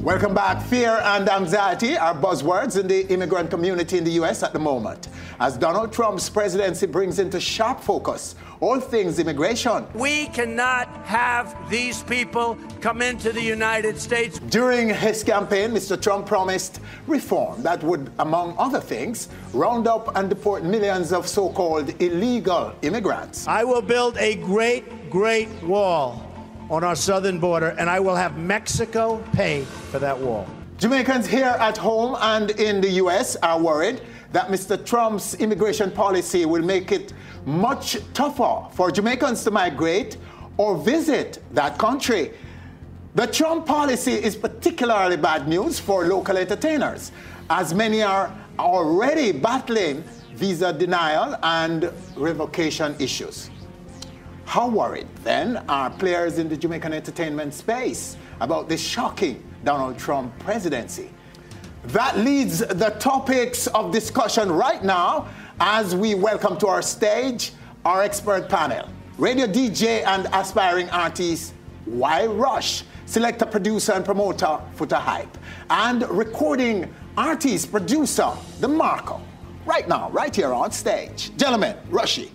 Welcome back. Fear and anxiety are buzzwords in the immigrant community in the U.S. at the moment, as Donald Trump's presidency brings into sharp focus all things immigration. We cannot have these people come into the United States. During his campaign, Mr. Trump promised reform that would, among other things, round up and deport millions of so-called illegal immigrants. I will build a great wall on our southern border, and I will have Mexico pay for that wall. Jamaicans here at home and in the U.S. are worried that Mr. Trump's immigration policy will make it much tougher for Jamaicans to migrate or visit that country. The Trump policy is particularly bad news for local entertainers, as many are already battling visa denial and revocation issues. How worried, then, are players in the Jamaican entertainment space about this shocking Donald Trump presidency? That leads the topics of discussion right now as we welcome to our stage our expert panel. Radio DJ and aspiring artist Y Rush, selector, producer and promoter Foota Hype, and recording artist, producer Demarco. Right now, right here on stage. Gentlemen, Rushy.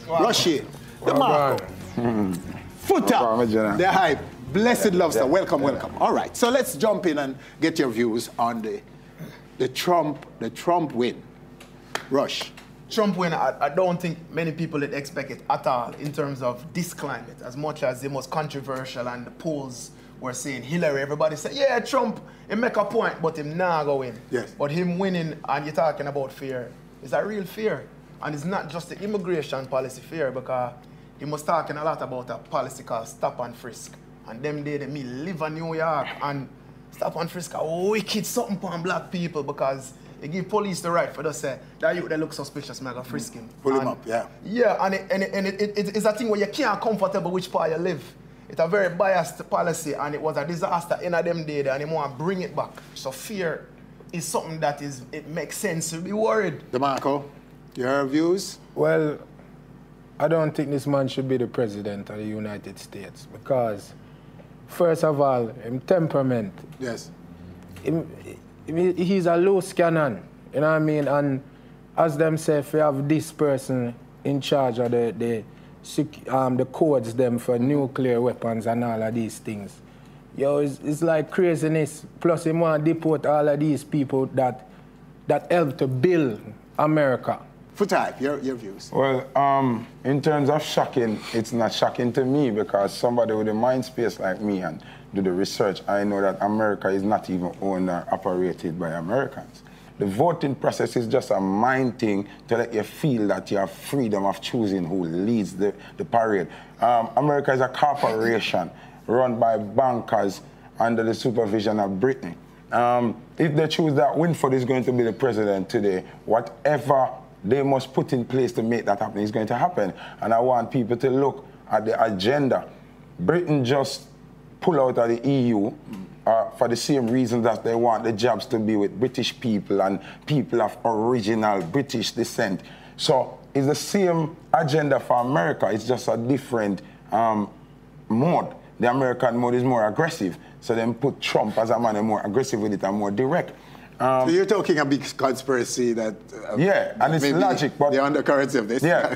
Demarco, Foota, the Hype, blessed love star. Welcome. All right, so let's jump in and get your views on the Trump win. Rush. Trump win, I don't think many people would expect it at all in terms of this climate, as much as the most controversial and the polls were saying Hillary. Everybody said, yeah, Trump, he make a point, but him not go win. Yes. But him winning, and you're talking about fear, it's a real fear. And it's not just the immigration policy fear, because he was talking a lot about a policy called stop and frisk. And them day, me live in New York, and stop and frisk are wicked something for black people, because they give police the right for to say, that youth that look suspicious, I'm going to frisk him. Pull him up, yeah. Yeah, and it's a thing where you can't comfortable which part you live. It's a very biased policy, and it was a disaster in them day, and they want to bring it back. So fear is something that it makes sense to be worried. Demarco, your views? Well, I don't think this man should be the president of the United States, because, first of all, his temperament. Yes. He's a loose cannon, you know what I mean? And as them say, if you have this person in charge of the codes them for nuclear weapons and all of these things, yo, it's like craziness. Plus, he want to deport all of these people that help to build America. Foota Hype, your views? Well, in terms of shocking, it's not shocking to me, because somebody with a mind space like me and do the research, I know that America is not even owned or operated by Americans. The voting process is just a mind thing to let you feel that you have freedom of choosing who leads the parade. America is a corporation run by bankers under the supervision of Britain. If they choose that Winford is going to be the president today, whatever they must put in place to make that happen is going to happen. And I want people to look at the agenda. Britain just pull out of the EU for the same reason that they want the jobs to be with British people and people of original British descent. So it's the same agenda for America. It's just a different mode. The American mode is more aggressive. So then put Trump as a man more aggressive with it and more direct. So you're talking a big conspiracy that yeah, and it's logic, but the undercurrents of this. Yeah,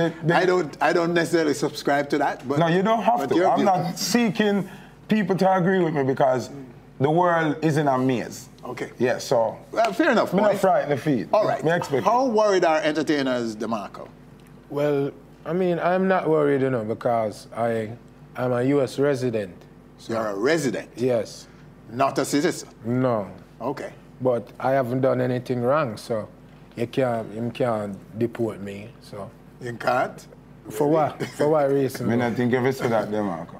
I don't necessarily subscribe to that. But no, you don't have to. I'm not seeking people to agree with me, because the world is in a maze. Okay. Yeah. So well, fair enough. I'm not frightened of feet. All right. How worried are entertainers, Demarco? Well, I mean, I'm not worried, you know, because I'm a U.S. resident. So you're a resident? Yes. Not a citizen? No. Okay. But I haven't done anything wrong, so you can't deport me. So you can't? For what? For what reason? I mean, I think if it's that, Demarco.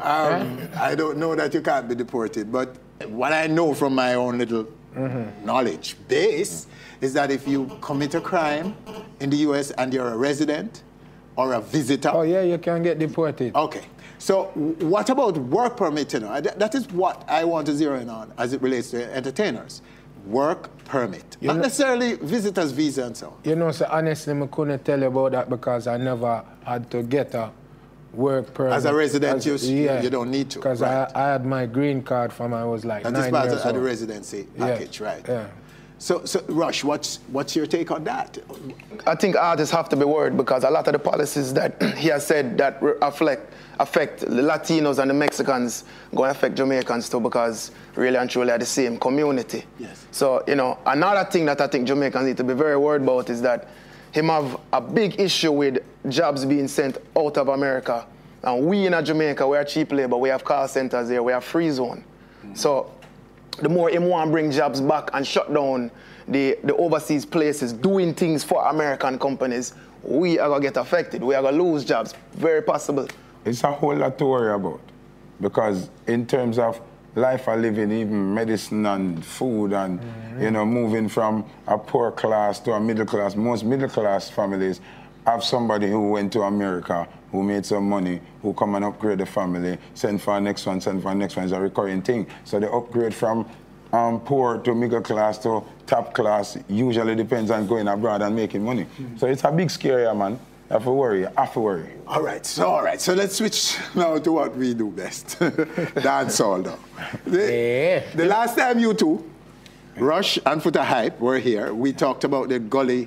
I don't know that you can't be deported, but what I know from my own little knowledge base is that if you commit a crime in the U.S. and you're a resident or a visitor. Oh yeah, you can get deported. Okay. So what about work permit? You know, that is what I want to zero in on as it relates to entertainers. Work permit. Not necessarily visitor's visa and so on. You know, so honestly, I couldn't tell you about that, because I never had to get a work permit. As a resident, you don't need to. Because right. I had my green card from I was like 9 years old. And this part of the residency package, right? Yeah. So Rush, what's your take on that? I think artists have to be worried because a lot of the policies that he has said that affect the Latinos and the Mexicans going to affect Jamaicans too, because really and truly are the same community. Yes. So, you know, another thing that I think Jamaicans need to be very worried about is that him have a big issue with jobs being sent out of America. And we in Jamaica, we are cheap labor, we have call centers here, we have free zone. So the more him want to bring jobs back and shut down the overseas places doing things for American companies, we are going to get affected. We are going to lose jobs. Very possible. It's a whole lot to worry about. Because in terms of life of living, even medicine and food and, you know, moving from a poor class to a middle class, most middle class families have somebody who went to America, who made some money, who come and upgrade the family, send for the next one, send for the next one. It's a recurring thing. So the upgrade from poor to middle class to top class usually depends on going abroad and making money. So it's a big scare, man. You have to worry. You have to worry. All right. So let's switch now to what we do best. Dancehall now. The last time you two, Rush and Foota Hype, were here, we talked about the gully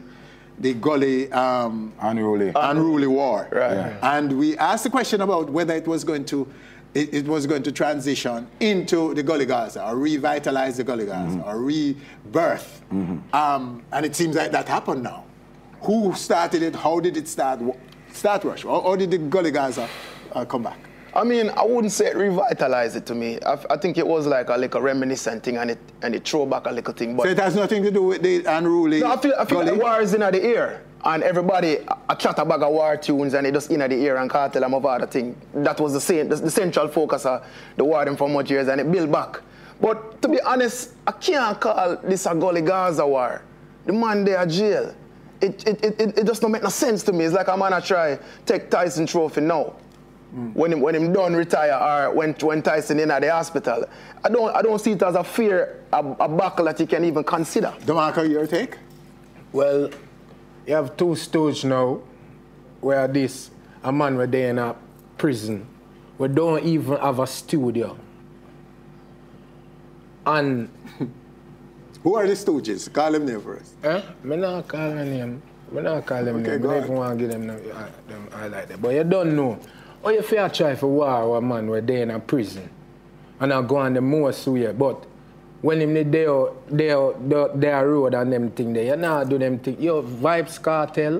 unruly war. Right. Yeah. And we asked the question about whether it was going to transition into the Gully Gaza or revitalize the Gully Gaza or rebirth. And it seems like that happened now. Who started it? How did it start? Rush? Or did the Gully Gaza come back? I mean, I wouldn't say it revitalized it to me. I think it was like a reminiscent thing and it throw back a little thing. But so it has nothing to do with the unruly. No, I feel like the war is in the air. And everybody chat about war tunes and it just in the air and Kartel and Mavado thing. That was the central focus of the war them for much years and it built back. But to be honest, I can't call this a Gully Gaza war. The man there jail. It just don't make no sense to me. It's like a man try take Tyson trophy now. When him done retire or when Tyson in at the hospital. I don't see it as a fear, a battle that you can even consider. Demarco, your take? Well, you have two stooges now where a man were there in a prison. We don't even have a studio. And who are the stooges? Call them name for us. I not call them name. I not call them name. I don't even want to give them highlight that. But you don't know. Or you fair try for war with a man were there in a prison. And I go on the most way. But when him they road and them thing there, you not do them thing. Yo, Vibes Kartel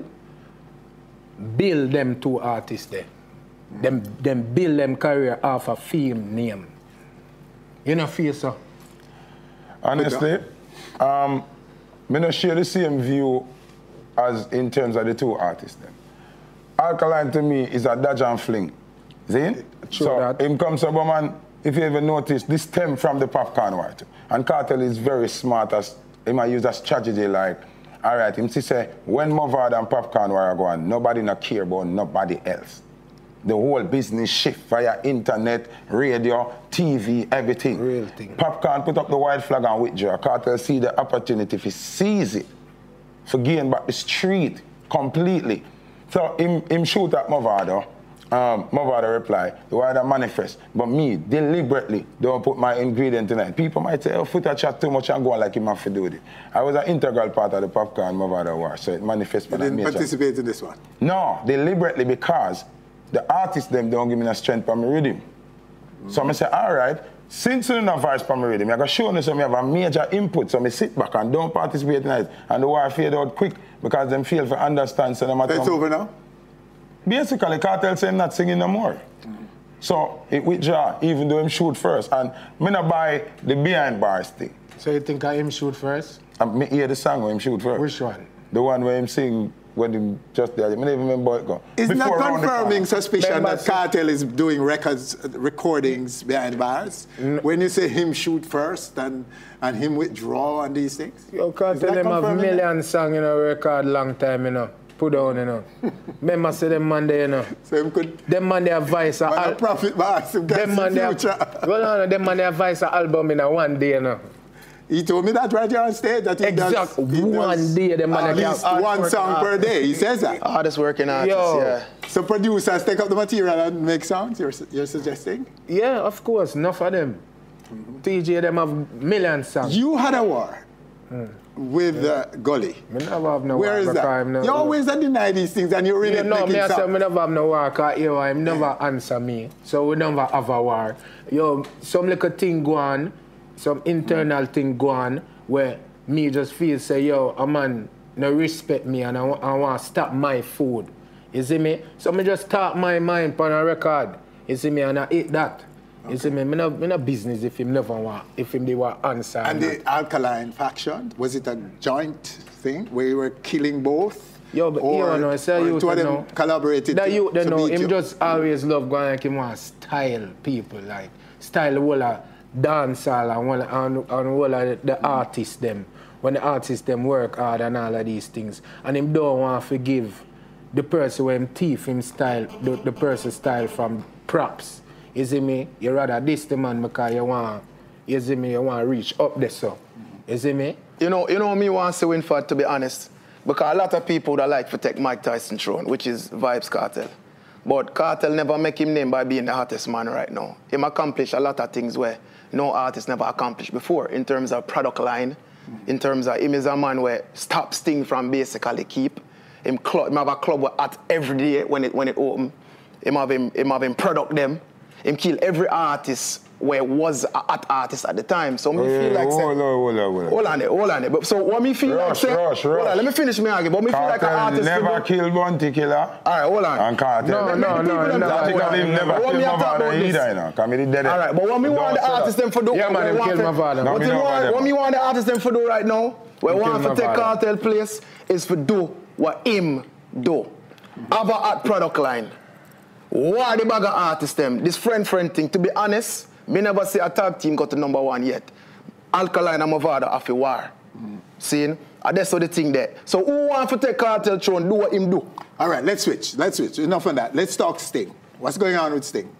build them two artists there. Them build them career off a film name. You know feel so? Honestly, I don't share the same view as in terms of the two artists then. Alkaline to me is a dodge and fling. See? So him comes up, man, if you ever notice, this stem from the Popcann war too. And Kartel is very smart as he might use a strategy like, all right, him say, when Mavado and Popcann war go on, nobody not care about nobody else. The whole business shift via internet, radio, TV, everything. Real thing. Popcann put up the white flag and withdraw. Kartel see the opportunity if he seize it, for gain back the street completely. So him shoot at Mavado. Mavado reply, the word manifest. But me, deliberately, don't put my ingredient in it. People might say, oh, Foota chat too much and go on like him have to do it. I was an integral part of the Popcann Mavado war, so it manifests. You didn't participate in this one? No, deliberately, because the artists them don't give me the strength for my rhythm. So I say, all right, since you don't have voice for my rhythm, I'm going to show you some have a major input, so I sit back and don't participate in it. And the war fade out quick because them fail to understand. So it's over now? Basically, Kartel say not singing no more. So it withdraw, even though him shoot first. And me not buy the behind bars thing. So you think him shoot first? Me hear the song where him shoot first. Which one? The one where him sing when him just there. I don't even remember how it go. Isn't that confirming suspicion that Kartel is doing recordings behind bars? When you say him shoot first and him withdraw and these things? Yo, Kartel them have million songs in a record long time, you know. Put down, you know. Remember, say them man there, you know. So him could. Them man their voice a profit bars. Them man their future. Well, no, them man their voice a album in a one day, you know. He told me that right here on stage. That he does one day the man at least one song per day. He says that. Hardest working artist, yeah. So producers take up the material and make songs, you're suggesting? Yeah, of course. Enough of them. TJ, them have millions songs. You had a war with Gully. Me never have no Where war. is that? You always deny these things and you really no, make it I never have no war because him never answer me. So we never have a war. Yo, some little thing go on, some internal thing go on where me just feel say, yo, a man no respect me and I want to stop my food. You see me? So me just talk my mind on a record. You see me? And I eat that. Okay. You see me? Me no business if him never want, if him they want answer. And the Alkaline faction, was it a joint thing where you were killing both? Yo, but you know, say you two of them collaborated. That you to know, him you. just always love going like him want style people, like style whole of dancehall and whole of the artists them. When the artists them work hard and all of these things. And him don't want to forgive the person when him thief him style, the person style from props. You see me? You rather diss the man because you want, you see me, you want to reach up there so. You see me? You know me want to say Winford, to be honest. Because a lot of people that like to take Mike Tyson's throne, which is Vibes Kartel. But Kartel never make him name by being the hottest man right now. Him accomplish a lot of things where no artist never accomplished before in terms of product line, in terms of him is a man where stop Sting from basically keep. Him have a club at every day when it open. Him have him product them. Him kill every artist where was a hot artist at the time. So me feel like hold on there. But so what me feel like say, hold on, let me finish my argument. But me feel like an artist never kill Bounty Killer. All right, hold on. And Kartel. No. Never kill Mavado either, you know. Come in dead. All right, but what me want the artist them for do? Yeah, man, kill Mavado. What me want the artist them for do right now? What we want to take Kartel place is for do what him do. Have a hot product line. What the bag of artists them? This friend thing, to be honest, me never see a tag team got to #1 yet. Alkaline and Mavado have a war. See? And that's all the thing there. So who want to take Kartel throne, do what him do? All right, let's switch. Enough of that. Let's talk Sting. What's going on with Sting?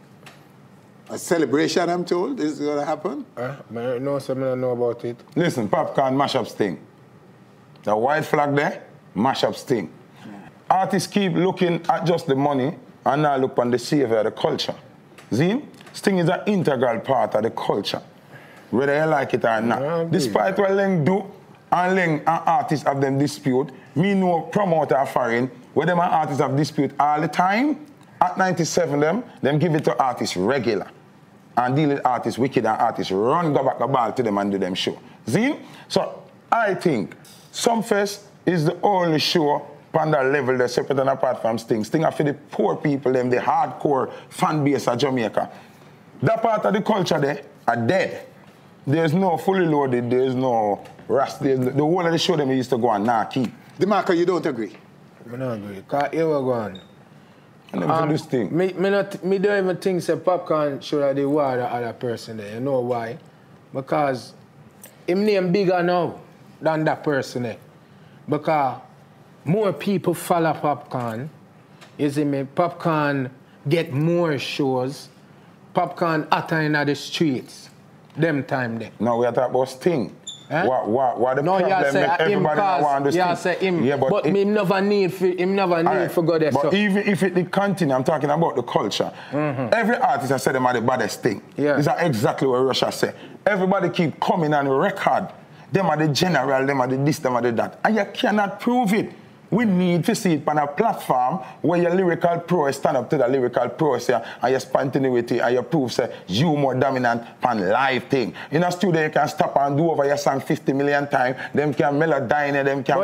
A celebration, I'm told, is going to happen? No, so I don't know about it. Listen, Popcann mash up Sting. The white flag there, mash up Sting. Artists keep looking at just the money and now look on the savior of the culture. See? Sting is an integral part of the culture, whether you like it or not. Despite what Leng do, and Leng and artists have them dispute, me know promoter foreign, where them and artists have dispute all the time, at 97 them give it to artists regular. And deal with artists wicked and artists run go back the ball to them and do them show. See? So I think Sumfest is the only show on that level that's separate and apart from Sting. Sting are for the poor people, them, the hardcore fan base of Jamaica. That part of the culture there are dead. There's no fully loaded, there's no rust. The whole of the show them used to go on now keep. Demarco, you don't agree? I don't agree. Because here we go on. This thing. Me don't even think that Popcann should have the war the other person there. You know why? Because him name bigger now than that person there. Because more people follow Popcann. You see me? Popcann get more shows. Popcann hotter in the streets. Them time there. No, we are talking about Sting. Eh? What the problem make everybody want to Sting? Say him. Yeah, but him never need for go there. But so. even if it continue, I'm talking about the culture. Every artist has said them are the baddest thing. Yeah. This is exactly what Russia said. Everybody keep coming on record. Them are the general, them are the this, them are the that. And you cannot prove it. We need to see it on a platform where your lyrical prowess stand up to the lyrical prowess and your spontaneity and your proof say you more dominant on live thing. In a studio you can stop and do over your song 50 million times. Them can melodyne, them can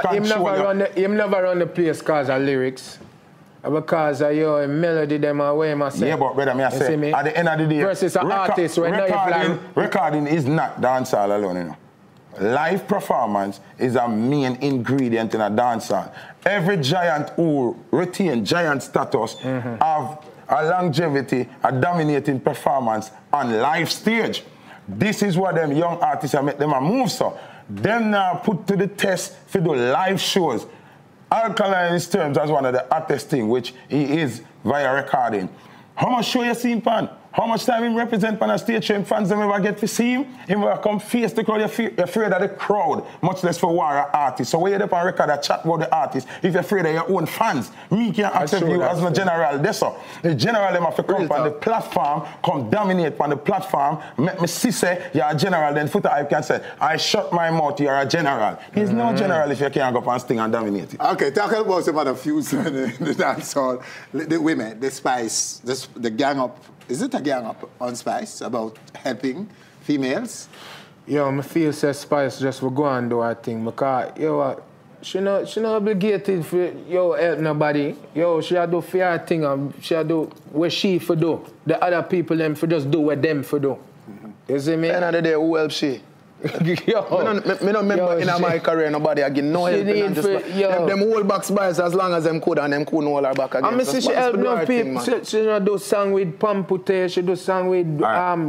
him never run the place because of lyrics. Because of your melody them away myself. Yeah, but brother, I say at the end of the day, versus an artist recording is not dancehall alone, you know. Live performance is a main ingredient in a dancehall. Every giant who retain giant status have a longevity, a dominating performance on live stage. This is what them young artists make them a move so. Them now put to the test for the live shows. Alkaline terms as one of the hottest thing, which he is via recording. How much show you seen, pan? How much time him represent on a stage show, him fans them ever get to see him? Him ever come face the crowd, you're afraid of the crowd, much less for war artists. So when you're up on record a chat about the artist, if you're afraid of your own fans, me can't accept you as a general. That's all. The general them have to come on the platform, come dominate on the platform, make me see say you're a general, then Foota Hype can say, I shut my mouth, you're a general. There's no general if you can't go up and sting and dominate it. Okay, talk about some other feuds in the dance hall. The women, the Spice, the gang up. Is it a gang up on Spice about helping females? Yo, I feel say Spice just will go and do her thing because, yo, she not obligated for, yo, help nobody. Yo, she do for her thing and she do what she for do. The other people them for just do what them for do. You see me? End of the day, who help she? Yo, I don't remember in my career nobody again no help and just them whole box buys as long as them could and them couldn't hold her back again. I mean, she help no people. She do song with Pampute, she do song with big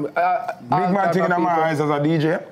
man thing in my eyes as a DJ.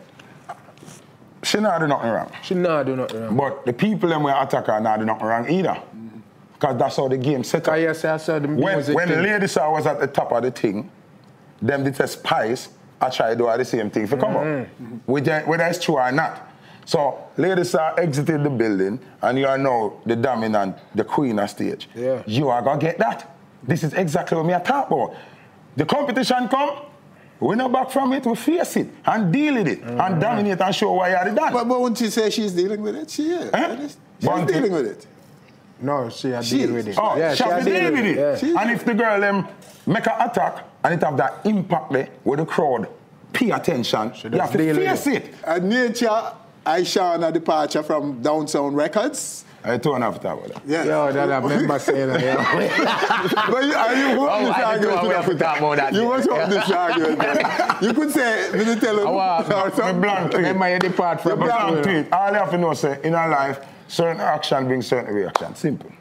She not do nothing wrong. She not do nothing wrong. But the people them will attack her not do nothing wrong either. Because that's how the game set up. Yes, I saw the music when Lady Star was at the top of the thing, them did a Spice. I try to do the same thing for come up, whether it's true or not. So, ladies are exited the building, and you are now the dominant, the queen of stage. Yeah. You are going to get that. This is exactly what me I talk about. The competition come, we not back from it, we face it, and deal with it, and dominate and show why you are the done. But won't you say she's dealing with it? She is. She's dealing with it. No, she dealing with it. Oh, yeah, she has dealing with it. Yeah. And if the girl make an attack, and it have that impact there with the crowd, pay attention, you have to face it. And nature, Aishana departure from Down Sound Records. I don't have to talk about that. Yes. Yo, that I remember saying that. But you won't this argument. You won't have this argument. You could say, did you tell him? Or something. Blank tweet. Remember you depart from blank tweet. All you have to know, say, in our life, certain action brings certain reaction. Simple.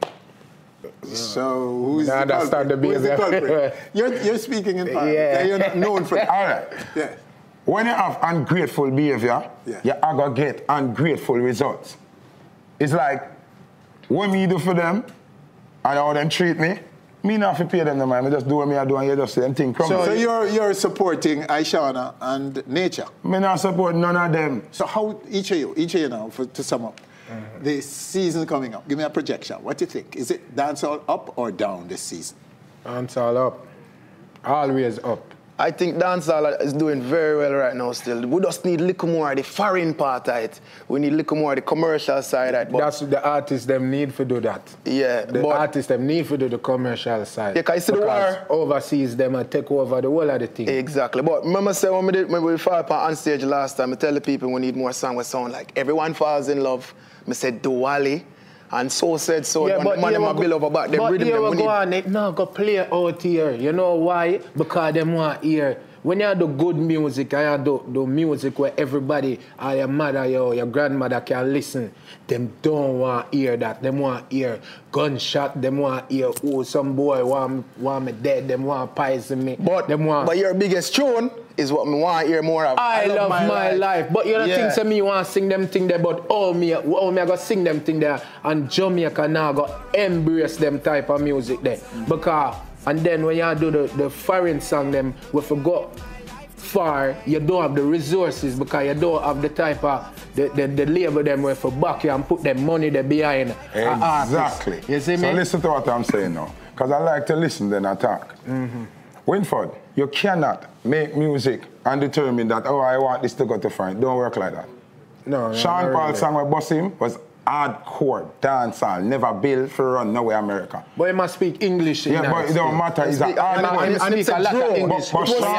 So who's the culprit? You're speaking in part. Yeah. You're not known for that. All right. Yeah. When you have ungrateful behavior, you are going to get ungrateful results. It's like, what me do for them and how them treat me, me not have to pay them no mind. I just do what me I do and you just say them thing. So you're supporting Aishana and nature? Me not support none of them. So how, each of you now, to sum up, the season coming up, give me a projection. What do you think? Is it dancehall up or down this season? Dancehall up. Always up. I think dancehall is doing very well right now still. We just need a little more of the foreign part of it. We need a little more of the commercial side of it. That's what the artists them need to do that. Yeah. The artists them need to do the commercial side. Yeah, because the war overseas them and take over the whole of the thing. Exactly. But remember say when we fought on stage last time, I tell the people we need more songs that sound like Everyone Falls in Love. I said Duwali. And so said so. Yeah, but man, them bill over back. Them rhythm them. Go on, it now go play out here. You know why? Because them want hear. When you do good music, and you do music where everybody, your mother, your grandmother can listen, them don't want to hear that. Them want to hear gunshot. Them want to hear, oh, some boy want me dead. Them want to poison me. But your biggest tune is what me want to hear more of. I love my life. But you don't think so me want to sing them thing there, but me I go sing them thing there, and Jamaica now go embrace them type of music there. Because, and then when you do the foreign song them, we forgot far, you don't have the resources because you don't have the type of, the label them where for back you and put them money there behind. Exactly. You see me? So listen to what I'm saying now. Because I like to listen then I talk. Winford, you cannot make music and determine that, oh, I want this to go to front. Don't work like that. No. Sean Paul's song with Boss him was hardcore, dancehall, never built for run nowhere America. But he must speak English. Yeah, but it don't matter. He's a hardcore. And he speak a lot of English.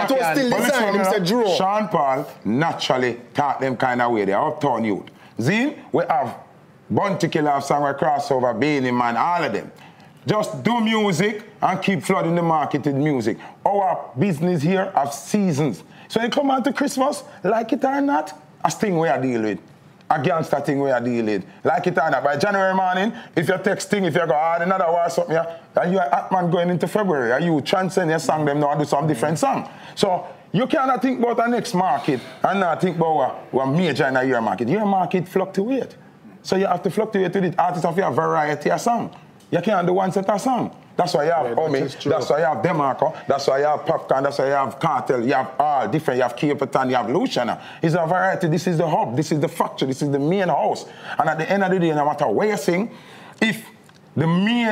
Sean Paul naturally taught them kind of way. They're uptown youth. Zine, we have Bounty Killer song with crossover, Beanie Man, all of them. Just do music and keep flooding the market with music. Our business here have seasons. So you come out to Christmas, like it or not, a thing we are dealing with. A gangster thing we are dealing with. Like it or not. By January morning, if you're texting, if you go hard another war or something, and you're at man going into February, and you transcend your song them now and do some different song. So you cannot think about the next market and not think about what major in your market. Your market fluctuate. So you have to fluctuate with it. Artists have a variety of song. You can't do one set of song. That's why you have Homie, that's why you have Demarco, that's why you have Popcann, that's why you have Kartel, you have all different, you have Capleton, you have Luciana. It's a variety, this is the hub, this is the factory, this is the main house. And at the end of the day, no matter where you sing, if the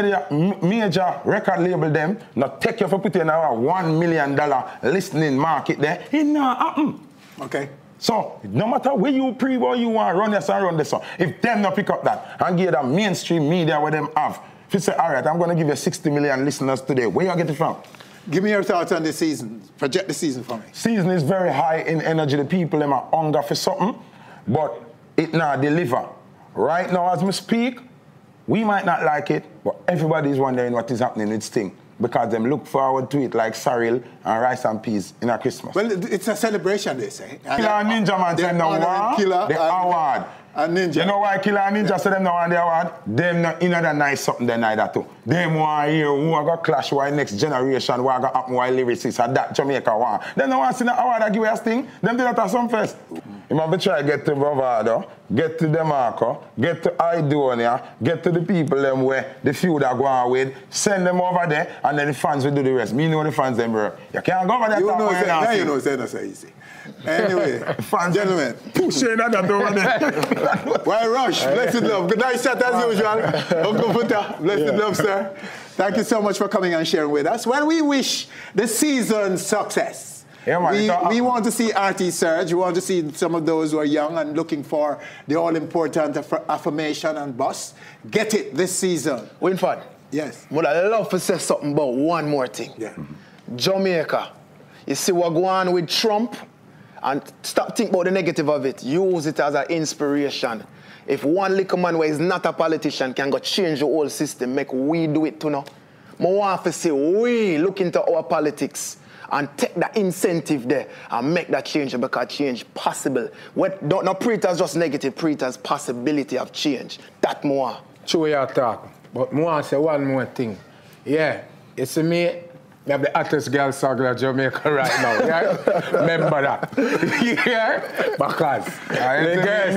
major record label them not take you for putting in a $1 million listening market there, it not happen. Okay. So, no matter where you pre-war you want, run this and run this on. If them not pick up that and give the mainstream media where them have, if you say, all right, I'm going to give you 60 million listeners today, where you get it from? Give me your thoughts on the season. Project the season for me. Season is very high in energy. The people them are hunger for something, but it not deliver. Right now, as we speak, we might not like it, but everybody is wondering what is happening with Sting. Because them look forward to it like sorrel and rice and peas in a Christmas. Well, it's a celebration, they say. Killer and Ninja man say them no want the award. And Ninja. You know why Killer and Ninja say them no want the award? Them not in a nice something they neither too. Them want hear who are going to clash why next generation, what going to happen why lyricists and that Jamaica want. Them no want to see the award that give us Sting. Them do that at some fest. You might try to get to Mavado, get to Demarco, get to Idonia, get to the people them where the few that go on with, send them over there, and then the fans will do the rest. Me know the fans them, bro. You can't go over there. You know, it's not so easy. Anyway, gentlemen, pushing that over there. Why rush? Blessed love. Good night, shot as usual. Uncle Foota, blessed love, sir. Thank you so much for coming and sharing with us. Well, we wish the season success. Yeah, man, we want to see artists surge. We want to see some of those who are young and looking for the all-important affirmation and buzz. Get it this season. Winford. Yes. But I love to say something about one more thing. Yeah. Jamaica. You see what go on with Trump? And stop thinking about the negative of it. Use it as an inspiration. If one little man who is not a politician can go change the whole system, make we do it too now. I want to say we look into our politics and take that incentive there and make that change because change possible. Don't not pre it as just negative, pre it as possibility of change. That more. True your talk, but I want to say one more thing. Yeah, you see me, I have the hottest girl song in Jamaica right now, yeah? Remember that. Yeah? Because the girls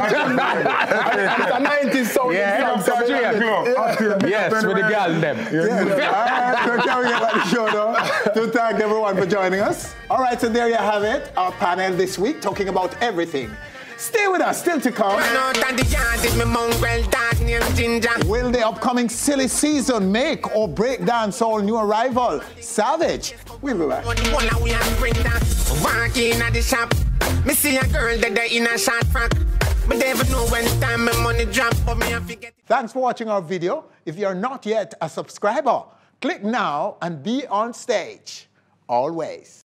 it's a 90s song. Yeah, yes, with the girl them. Yes. So can we get back to the show now? To thank everyone for joining us. All right, so there you have it. Our panel this week talking about everything. Stay with us, still to come. Will the upcoming silly season make or break dancehall new arrival? Savage. We'll be back. Walking at the shop, me see a girl that in a short frock. But never know when time my money drop, but me I forget. Thanks for watching our video. If you're not yet a subscriber, click now and be on stage. Always.